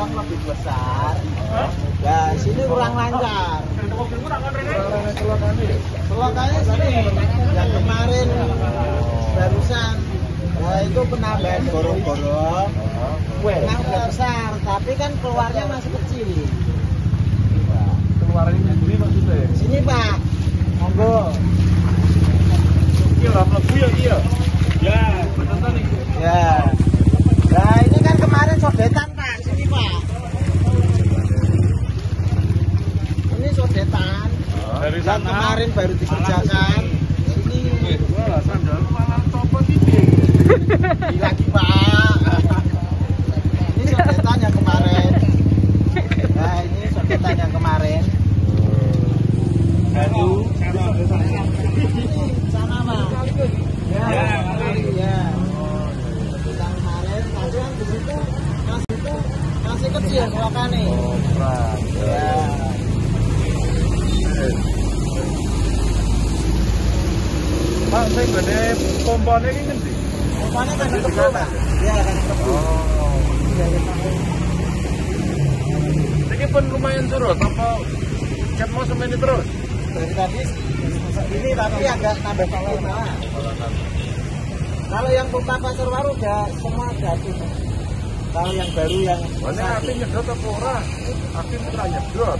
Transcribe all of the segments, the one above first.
yang lebih besar. Ya sini kurang lancar. Selokannya sini yang kemarin barusan. Nah itu penambahan gorong-gorong. Yang besar, tapi kan keluarnya masih kecil. Keluarannya sendiri maksudnya? Sini Pak, monggo. Iya lah, mlebu ya iya. Ya, betul nih. Ya. Nah ini kan kemarin sodetan Pak, sini Pak. Ini sodetan. Dari Yang sana kemarin baru dikerjakan. Ini wah, sandal malah copot ini. lagi Pak. Ini sodetan yang kemarin. Nah ini sodetan yang kemarin. Baru. Sama Pak. Ya. Ya. Sodetan kemarin. Tapi yang di situ masih kecil selokannya. Ya. Pak, saya gede pompanya ini ngendi? Pompanya kan kebu Pak. Iya kan kebu. Ini pun lumayan surut, apa cat mau semeni terus? Dari tadi ini tapi agak tambah kalau kalau yang pompa Pasar Waru udah semua gratis. Kalau yang baru yang mana api nyedot apa ora? Api ora nyedot.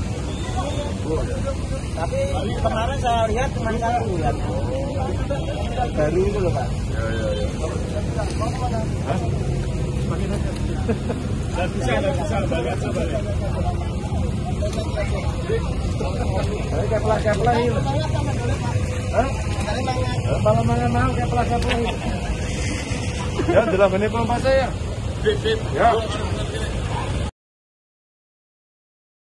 tapi kemarin saya lihat cuma satu yang baru itu loh Pak. Ya. Hah? Makin aja. Dan bisa banget sabar. Ayo keplah ini. Hah? Kalau mangan keplah ini. Ya, delok ngene pompa saya. Sip. Ya.